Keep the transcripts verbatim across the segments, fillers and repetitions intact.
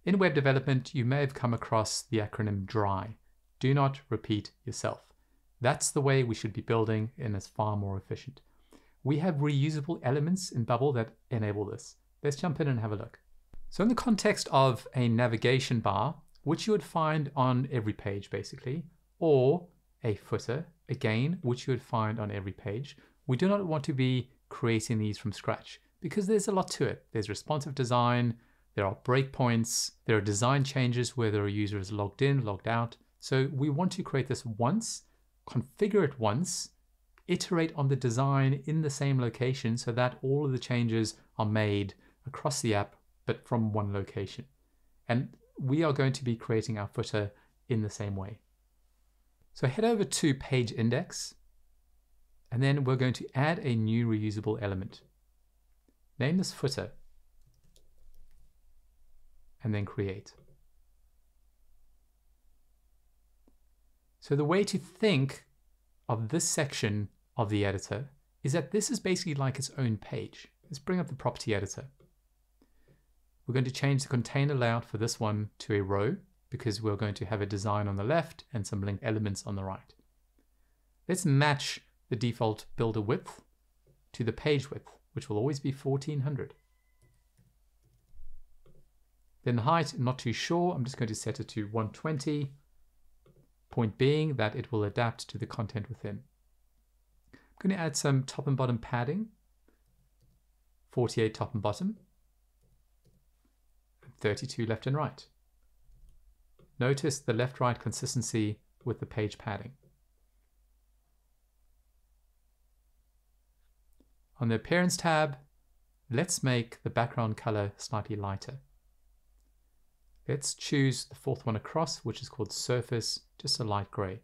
In web development, you may have come across the acronym DRY. Do not repeat yourself. That's the way we should be building, and it's far more efficient. We have reusable elements in Bubble that enable this. Let's jump in and have a look. So in the context of a navigation bar, which you would find on every page basically, or a footer, again, which you would find on every page, we do not want to be creating these from scratch because there's a lot to it. There's responsive design, there are breakpoints, there are design changes whether a user is logged in, logged out. So we want to create this once, configure it once, iterate on the design in the same location so that all of the changes are made across the app, but from one location. And we are going to be creating our footer in the same way. So head over to page index, and then we're going to add a new reusable element. Name this footer, and then create. So the way to think of this section of the editor is that this is basically like its own page. Let's bring up the property editor. We're going to change the container layout for this one to a row because we're going to have a design on the left and some linked elements on the right. Let's match the default builder width to the page width, which will always be fourteen hundred. Then height, I'm not too sure. I'm just going to set it to one twenty. Point being that it will adapt to the content within. I'm going to add some top and bottom padding, forty-eight top and bottom, and thirty-two left and right. Notice the left-right consistency with the page padding. On the Appearance tab, let's make the background color slightly lighter. Let's choose the fourth one across, which is called Surface, just a light gray.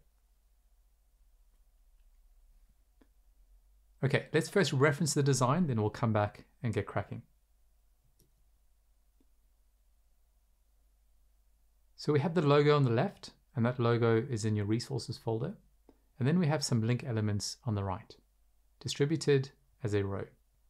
Okay, let's first reference the design, then we'll come back and get cracking. So we have the logo on the left, and that logo is in your resources folder. And then we have some link elements on the right, distributed as a row.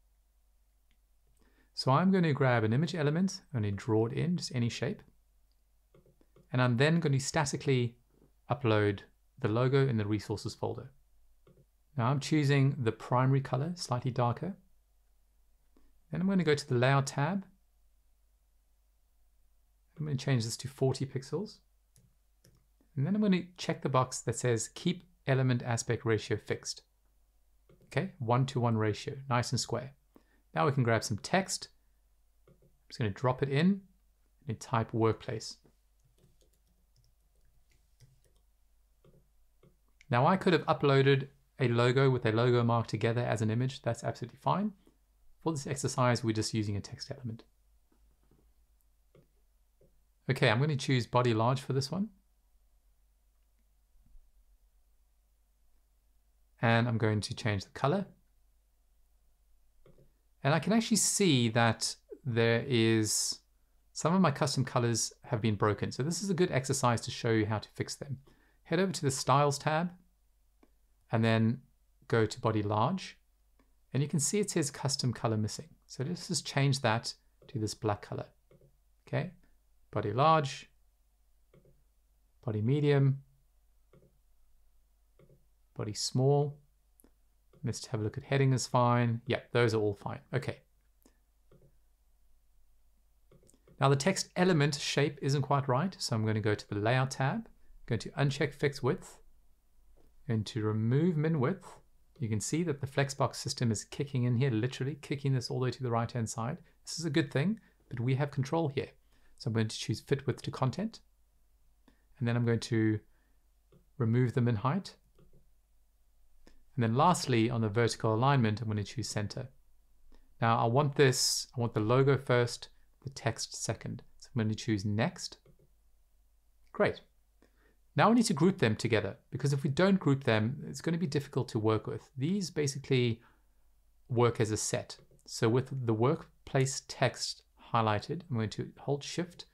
So I'm going to grab an image element, only draw it in, just any shape. And I'm then going to statically upload the logo in the resources folder. Now I'm choosing the primary color, slightly darker. Then I'm going to go to the Layout tab. I'm going to change this to forty pixels. And then I'm going to check the box that says Keep Element Aspect Ratio Fixed. Okay, one to one ratio, nice and square. Now we can grab some text. I'm just going to drop it in and type Workplace. Now I could have uploaded a logo with a logo mark together as an image. That's absolutely fine. For this exercise, we're just using a text element. Okay, I'm going to choose body large for this one. And I'm going to change the color. And I can actually see that there is some of my custom colors have been broken. So this is a good exercise to show you how to fix them. Head over to the Styles tab and then go to Body Large. And you can see it says Custom Color Missing. So let's just change that to this black color. Okay, Body Large, Body Medium, Body Small. Let's have a look at heading is fine. Yeah, those are all fine. Okay. Now the text element shape isn't quite right. So I'm going to go to the Layout tab. Going to uncheck Fix Width, and to remove Min Width, you can see that the Flexbox system is kicking in here, literally kicking this all the way to the right hand side. This is a good thing, but we have control here. So I'm going to choose Fit Width to Content, and then I'm going to remove the min height. And then lastly, on the vertical alignment, I'm going to choose Center. Now I want this, I want the logo first, the text second. So I'm going to choose Next. Great. Now we need to group them together, because if we don't group them, it's going to be difficult to work with. These basically work as a set. So with the workplace text highlighted, I'm going to hold Shift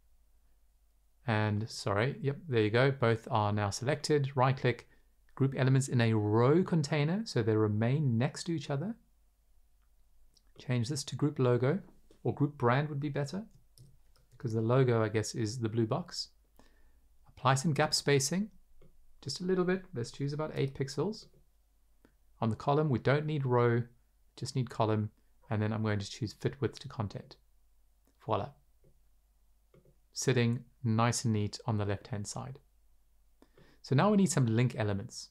and sorry, yep, there you go. Both are now selected. Right click, group elements in a row container so they remain next to each other. Change this to group logo, or group brand would be better. because the logo, I guess, is the blue box. Apply some gap spacing, just a little bit. Let's choose about eight pixels. On the column, we don't need row, just need column. And then I'm going to choose fit width to content. Voila. Sitting nice and neat on the left-hand side. So now we need some link elements.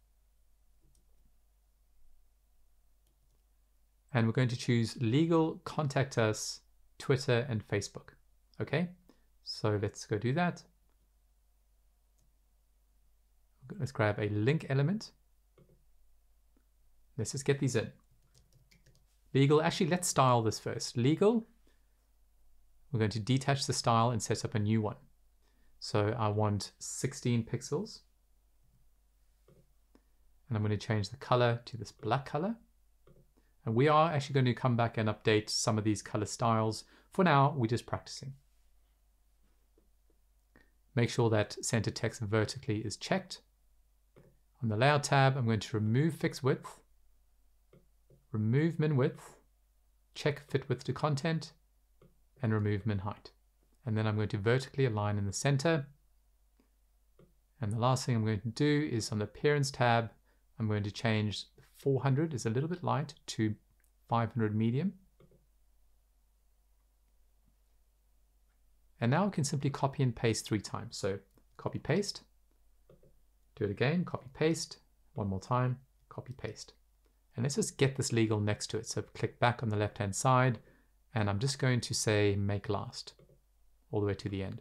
And we're going to choose legal, contact us, Twitter, and Facebook. Okay, so let's go do that. Let's grab a link element. Let's just get these in. Legal, actually, let's style this first. Legal, we're going to detach the style and set up a new one. So I want sixteen pixels. And I'm going to change the color to this black color. And we are actually going to come back and update some of these color styles. For now, we're just practicing. Make sure that center text vertically is checked. On the layout tab, I'm going to remove fixed width, remove min width, check fit width to content, and remove min height. And then I'm going to vertically align in the center. And the last thing I'm going to do is on the appearance tab, I'm going to change four hundred is a little bit light to five hundred medium. And now I can simply copy and paste three times. So copy paste, do it again, copy paste, one more time, copy paste. And let's just get this legal next to it. So click back on the left hand side and I'm just going to say make last all the way to the end.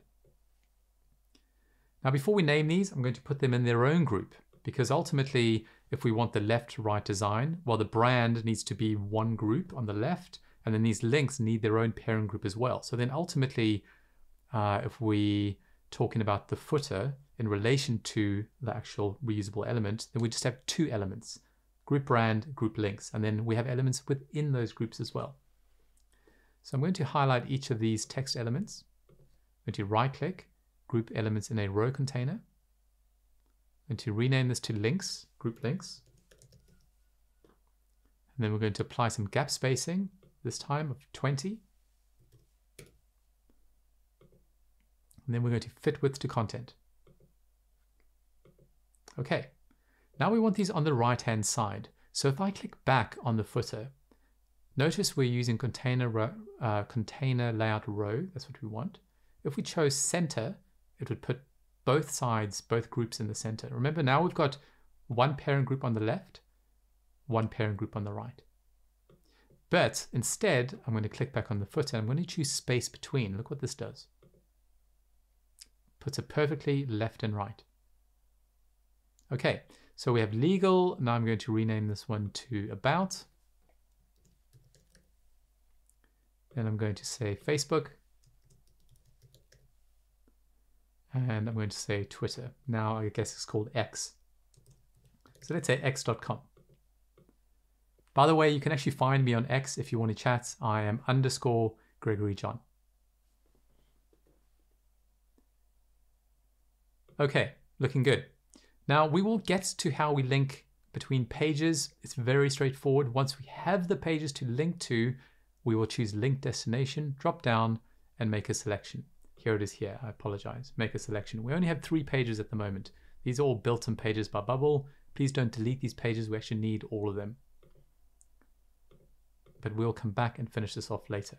Now before we name these, I'm going to put them in their own group, because ultimately if we want the left to right design, well, the brand needs to be one group on the left, and then these links need their own parent group as well. So then ultimately, uh, if we talking about the footer in relation to the actual reusable element, then we just have two elements, group brand, group links, and then we have elements within those groups as well. So I'm going to highlight each of these text elements. I'm going to right click, group elements in a row container. I'm going to rename this to links, group links. And then we're going to apply some gap spacing, this time of twenty. And then we're going to fit width to content. Okay, now we want these on the right-hand side. So if I click back on the footer, notice we're using container, row, uh, container layout row, that's what we want. If we chose center, it would put both sides, both groups in the center. Remember, now we've got one parent group on the left, one parent group on the right. But instead, I'm going to click back on the footer. I'm going to choose space between. Look what this does. Puts it perfectly left and right. Okay, so we have legal. Now I'm going to rename this one to about. Then I'm going to say Facebook. And I'm going to say Twitter. Now I guess it's called X. So let's say x dot com. By the way, you can actually find me on X if you want to chat. I am underscore Gregory John. Okay, looking good. Now we will get to how we link between pages. It's very straightforward. Once we have the pages to link to, we will choose link destination, drop down and make a selection. Here it is here, I apologize. Make a selection. We only have three pages at the moment. These are all built-in pages by Bubble. Please don't delete these pages. We actually need all of them. But we'll come back and finish this off later.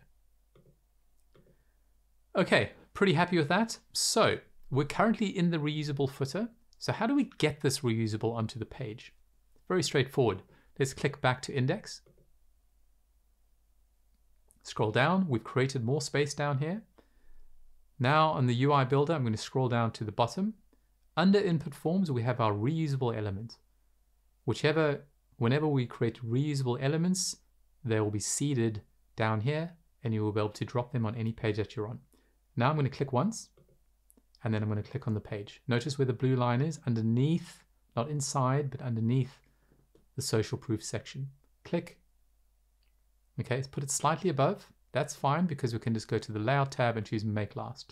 Okay, pretty happy with that. So we're currently in the reusable footer. So how do we get this reusable onto the page? Very straightforward. Let's click back to index. Scroll down. We've created more space down here. Now on the U I builder, I'm going to scroll down to the bottom. Under input forms, we have our reusable element. Whichever, whenever we create reusable elements, they will be seeded down here and you will be able to drop them on any page that you're on. Now I'm going to click once and then I'm going to click on the page. Notice where the blue line is underneath, not inside, but underneath the social proof section. Click. Okay, let's put it slightly above. That's fine because we can just go to the layout tab and choose make last.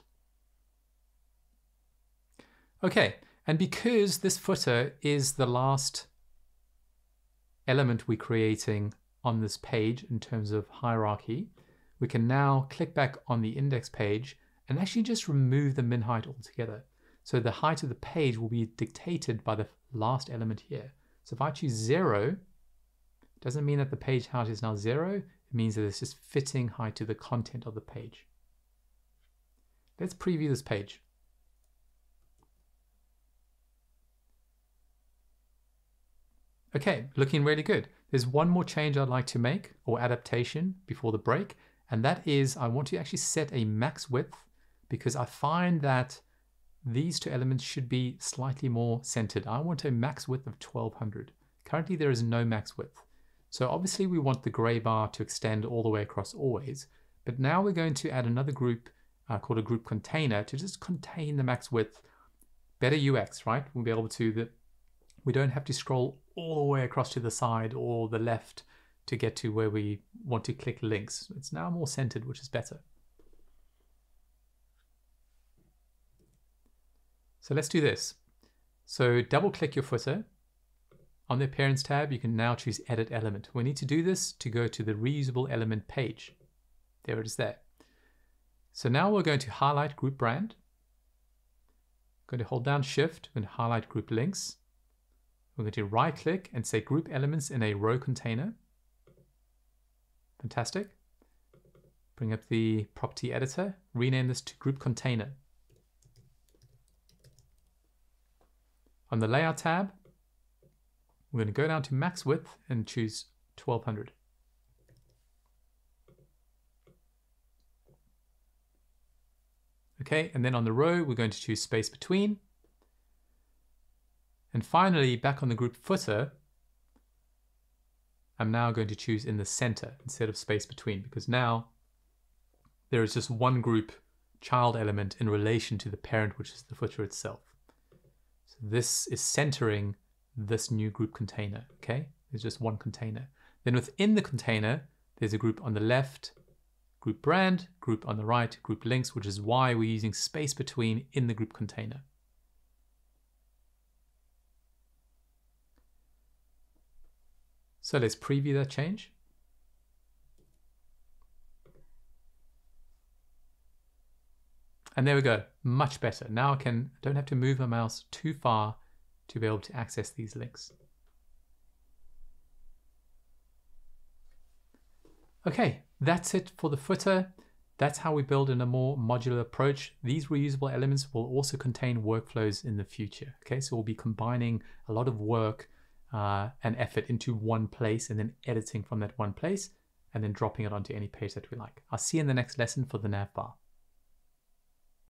Okay, and because this footer is the last element we're creating on this page in terms of hierarchy, we can now click back on the index page and actually just remove the min height altogether. So the height of the page will be dictated by the last element here. So if I choose zero, it doesn't mean that the page height is now zero. It means that it's just fitting height to the content of the page. Let's preview this page. Okay, looking really good. There's one more change I'd like to make, or adaptation, before the break, and that is I want to actually set a max width, because I find that these two elements should be slightly more centered. I want a max width of twelve hundred. Currently there is no max width. So obviously we want the gray bar to extend all the way across always, but now we're going to add another group uh, called a group container to just contain the max width. Better U X, right? We'll be able to, the, we don't have to scroll all the way across to the side or the left to get to where we want to click links. It's now more centered, which is better. So let's do this. So double click your footer. On the Appearance tab, you can now choose Edit Element. We need to do this to go to the Reusable Element page. There it is there. So now we're going to highlight Group Brand. Going to hold down Shift, we're going to highlight Group Links. We're going to right click and say Group Elements in a row container. Fantastic. Bring up the property editor, rename this to Group Container. On the Layout tab, we're going to go down to max width and choose twelve hundred. Okay, and then on the row, we're going to choose space between. And finally, back on the group footer, I'm now going to choose in the center instead of space between, because now there is just one group child element in relation to the parent, which is the footer itself. So this is centering this new group container, okay? There's just one container. Then within the container, there's a group on the left, group brand, group on the right, group links, which is why we're using space between in the group container. So let's preview that change. And there we go, much better. Now I can, don't have to move my mouse too far to be able to access these links. Okay, that's it for the footer. That's how we build in a more modular approach. These reusable elements will also contain workflows in the future. Okay, so we'll be combining a lot of work uh, and effort into one place and then editing from that one place and then dropping it onto any page that we like. I'll see you in the next lesson for the nav bar.